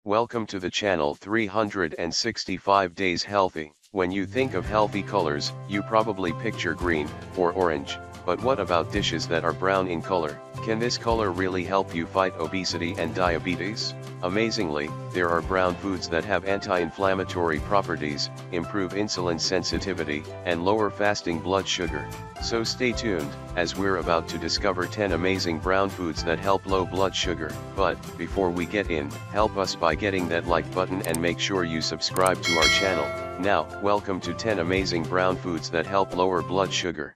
Welcome to the channel 365 Days Healthy. When you think of healthy colors, you probably picture green or orange. But what about dishes that are brown in color? Can this color really help you fight obesity and diabetes? Amazingly, there are brown foods that have anti-inflammatory properties, improve insulin sensitivity, and lower fasting blood sugar. So stay tuned, as we're about to discover 10 amazing brown foods that help low blood sugar. But, before we get in, help us by getting that like button and make sure you subscribe to our channel. Now, welcome to 10 amazing brown foods that help lower blood sugar.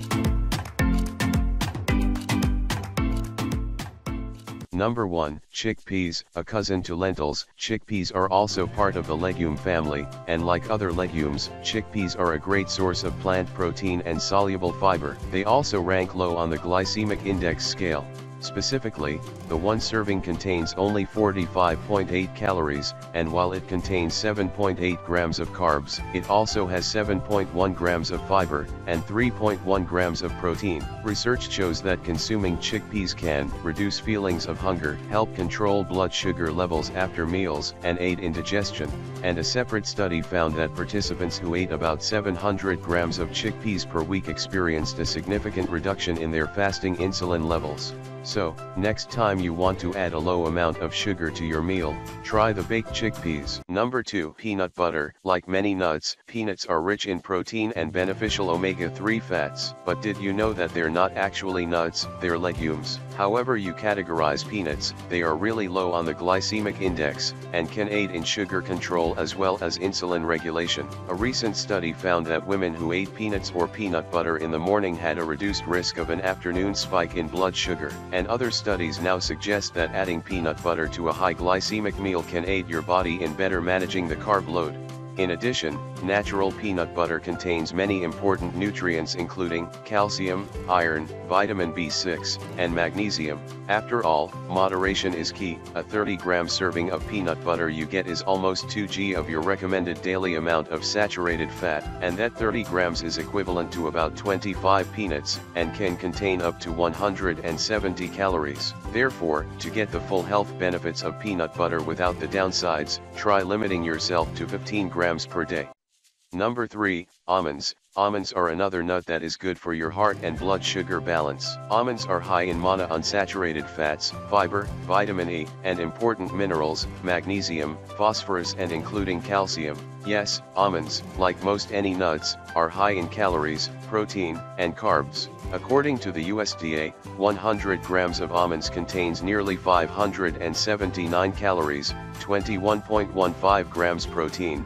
Number 1, chickpeas, a cousin to lentils. Chickpeas are also part of the legume family, and like other legumes, chickpeas are a great source of plant protein and soluble fiber. They also rank low on the glycemic index scale. Specifically, the one serving contains only 45.8 calories, and while it contains 7.8 grams of carbs, it also has 7.1 grams of fiber, and 3.1 grams of protein. Research shows that consuming chickpeas can reduce feelings of hunger, help control blood sugar levels after meals, and aid in digestion. And a separate study found that participants who ate about 700 grams of chickpeas per week experienced a significant reduction in their fasting insulin levels. So, next time you want to add a low amount of sugar to your meal, try the baked chickpeas. Number 2, peanut butter. Like many nuts, peanuts are rich in protein and beneficial omega-3 fats. But did you know that they're not actually nuts, they're legumes? However you categorize peanuts, they are really low on the glycemic index, and can aid in sugar control as well as insulin regulation. A recent study found that women who ate peanuts or peanut butter in the morning had a reduced risk of an afternoon spike in blood sugar. And other studies now suggest that adding peanut butter to a high glycemic meal can aid your body in better managing the carb load. In addition, natural peanut butter contains many important nutrients including calcium, iron, vitamin B6, and magnesium. After all, moderation is key. A 30-gram serving of peanut butter you get is almost 2 g of your recommended daily amount of saturated fat, and that 30 grams is equivalent to about 25 peanuts, and can contain up to 170 calories. Therefore, to get the full health benefits of peanut butter without the downsides, try limiting yourself to 15 grams per day. Number 3, almonds. Almonds are another nut that is good for your heart and blood sugar balance. Almonds are high in monounsaturated fats, fiber, vitamin E, and important minerals, magnesium, phosphorus, and including calcium. Yes, almonds, like most any nuts, are high in calories, protein, and carbs. According to the USDA, 100 grams of almonds contains nearly 579 calories, 21.15 grams protein,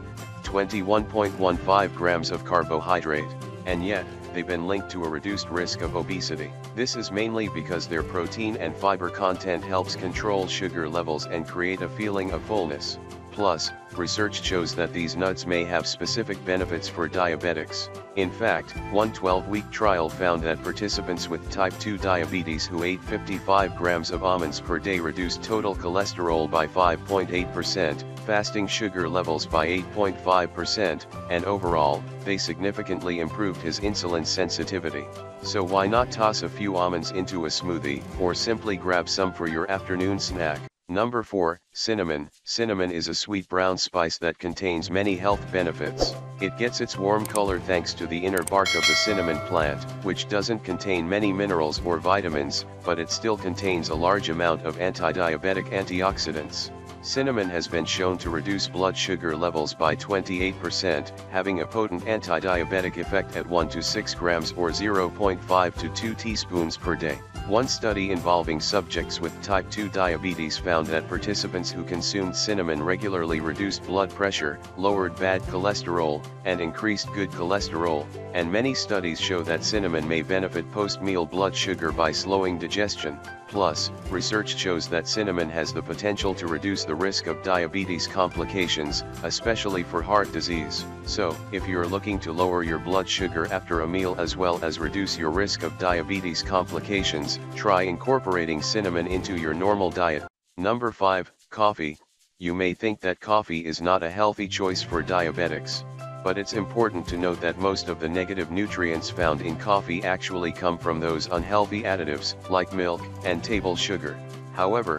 21.15 grams of carbohydrate, and yet, they've been linked to a reduced risk of obesity. This is mainly because their protein and fiber content helps control sugar levels and create a feeling of fullness. Plus, research shows that these nuts may have specific benefits for diabetics. In fact, one 12-week trial found that participants with type 2 diabetes who ate 55 grams of almonds per day reduced total cholesterol by 5.8%, fasting sugar levels by 8.5%, and overall, they significantly improved his insulin sensitivity. So why not toss a few almonds into a smoothie, or simply grab some for your afternoon snack? Number 4, cinnamon. Cinnamon is a sweet brown spice that contains many health benefits. It gets its warm color thanks to the inner bark of the cinnamon plant, which doesn't contain many minerals or vitamins, but it still contains a large amount of anti-diabetic antioxidants. Cinnamon has been shown to reduce blood sugar levels by 28%, having a potent anti-diabetic effect at 1 to 6 grams or 0.5 to 2 teaspoons per day. One study involving subjects with type 2 diabetes found that participants who consumed cinnamon regularly reduced blood pressure, lowered bad cholesterol, and increased good cholesterol, and many studies show that cinnamon may benefit post-meal blood sugar by slowing digestion. Plus, research shows that cinnamon has the potential to reduce the risk of diabetes complications, especially for heart disease. So, if you're looking to lower your blood sugar after a meal as well as reduce your risk of diabetes complications, try incorporating cinnamon into your normal diet. Number 5, coffee. You may think that coffee is not a healthy choice for diabetics. but it's important to note that most of the negative nutrients found in coffee actually come from those unhealthy additives, like milk and table sugar. However,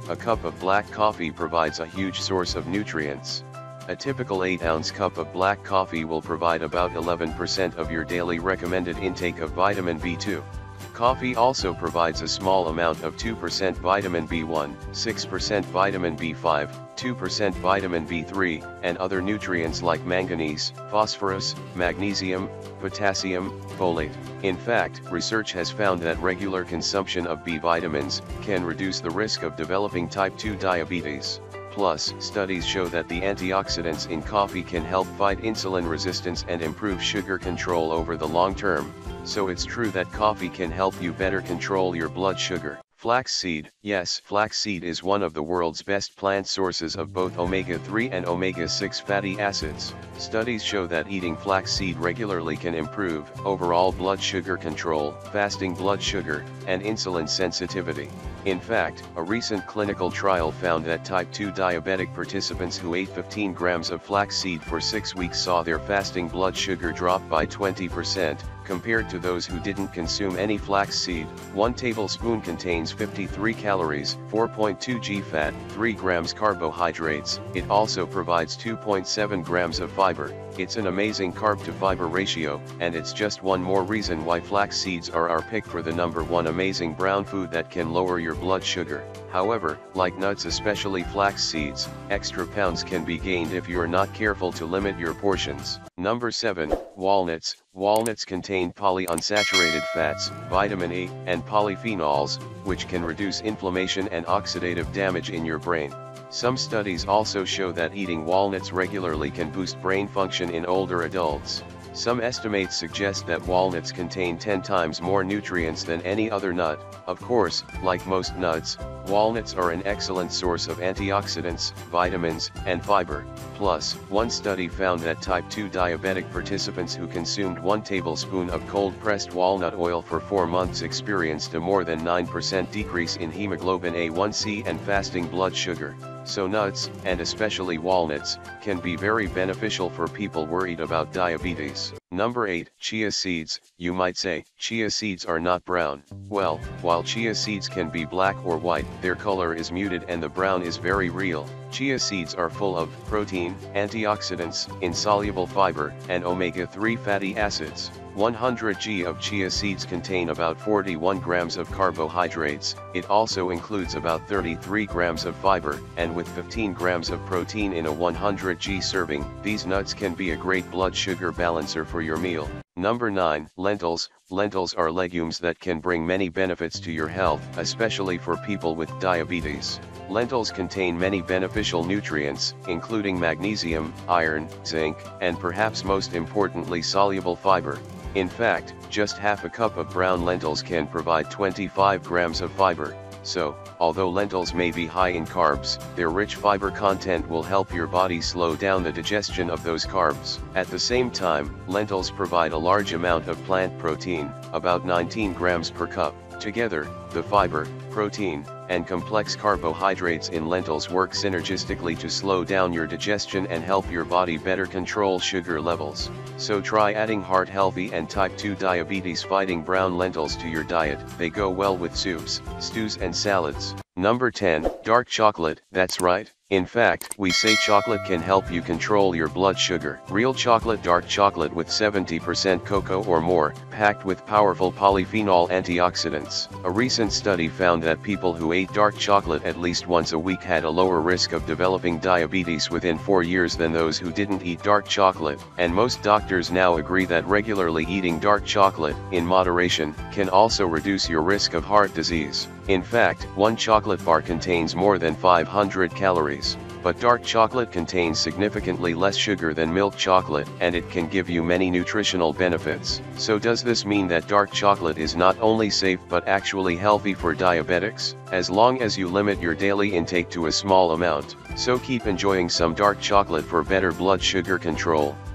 A cup of black coffee provides a huge source of nutrients. A typical 8-ounce cup of black coffee will provide about 11% of your daily recommended intake of vitamin B2. Coffee also provides a small amount of 2% vitamin B1, 6% vitamin B5, 2% vitamin B3, and other nutrients like manganese, phosphorus, magnesium, potassium, folate. In fact, research has found that regular consumption of B vitamins can reduce the risk of developing type 2 diabetes. Plus, studies show that the antioxidants in coffee can help fight insulin resistance and improve sugar control over the long term. So it's true that coffee can help you better control your blood sugar. Flaxseed. Yes, flaxseed is one of the world's best plant sources of both omega-3 and omega-6 fatty acids. Studies show that eating flaxseed regularly can improve overall blood sugar control, fasting blood sugar, and insulin sensitivity. In fact, a recent clinical trial found that type 2 diabetic participants who ate 15 grams of flaxseed for 6 weeks saw their fasting blood sugar drop by 20%, compared to those who didn't consume any flaxseed. 1 tablespoon contains 53 calories, 4.2 g fat, 3 grams carbohydrates. It also provides 2.7 grams of fiber. It's an amazing carb to fiber ratio, and it's just one more reason why flax seeds are our pick for the #1 amazing brown food that can lower your blood sugar. However, like nuts, especially flax seeds, extra pounds can be gained if you're not careful to limit your portions. Number 7, walnuts. Walnuts contain polyunsaturated fats, vitamin A, and polyphenols, which can reduce inflammation and oxidative damage in your brain. Some studies also show that eating walnuts regularly can boost brain function in older adults. Some estimates suggest that walnuts contain 10 times more nutrients than any other nut. Of course, like most nuts, walnuts are an excellent source of antioxidants, vitamins, and fiber. Plus, one study found that type 2 diabetic participants who consumed 1 tablespoon of cold-pressed walnut oil for 4 months experienced a more than 9% decrease in hemoglobin A1c and fasting blood sugar. So nuts, and especially walnuts, can be very beneficial for people worried about diabetes. Number 8, chia seeds. You might say, chia seeds are not brown. Well, while chia seeds can be black or white, their color is muted and the brown is very real. Chia seeds are full of protein, antioxidants, insoluble fiber, and omega-3 fatty acids. 100 g of chia seeds contain about 41 grams of carbohydrates. It also includes about 33 grams of fiber, and with 15 grams of protein in a 100 g serving, these nuts can be a great blood sugar balancer for your meal. Number 9, lentils. Lentils are legumes that can bring many benefits to your health, especially for people with diabetes. Lentils contain many beneficial nutrients, including magnesium, iron, zinc, and perhaps most importantly soluble fiber. In fact, just half a cup of brown lentils can provide 25 grams of fiber. So, although lentils may be high in carbs, their rich fiber content will help your body slow down the digestion of those carbs. At the same time, lentils provide a large amount of plant protein, about 19 grams per cup. Together, the fiber, protein, and complex carbohydrates in lentils work synergistically to slow down your digestion and help your body better control sugar levels. So try adding heart-healthy and type 2 diabetes-fighting brown lentils to your diet. They go well with soups, stews and salads. Number 10, dark chocolate. That's right. In fact, we say chocolate can help you control your blood sugar. Real chocolate, dark chocolate with 70% cocoa or more, packed with powerful polyphenol antioxidants. A recent study found that people who ate dark chocolate at least once a week had a lower risk of developing diabetes within 4 years than those who didn't eat dark chocolate. And most doctors now agree that regularly eating dark chocolate, in moderation, can also reduce your risk of heart disease. In fact, one chocolate bar contains more than 500 calories. But dark chocolate contains significantly less sugar than milk chocolate, and it can give you many nutritional benefits. So does this mean that dark chocolate is not only safe but actually healthy for diabetics? As long as you limit your daily intake to a small amount. So keep enjoying some dark chocolate for better blood sugar control.